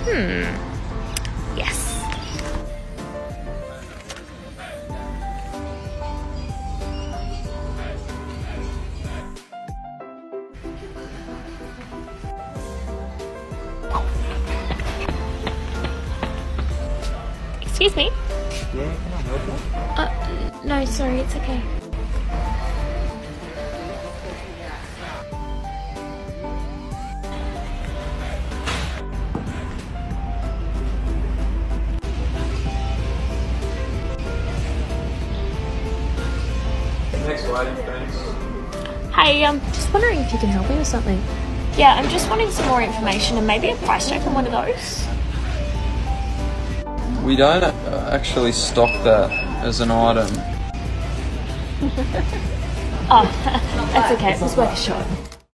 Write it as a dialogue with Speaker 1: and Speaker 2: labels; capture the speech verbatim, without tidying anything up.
Speaker 1: Hmm. Yes. Excuse me?
Speaker 2: Yeah, can I help you?
Speaker 1: Uh, no, sorry, it's okay.
Speaker 2: Next item, thanks.
Speaker 1: Hey, I'm just wondering if you can help me with something. Yeah, I'm just wanting some more information and maybe a price check on one of those.
Speaker 3: We don't actually stock that as an item.
Speaker 1: Oh, that's okay. It was worth a shot.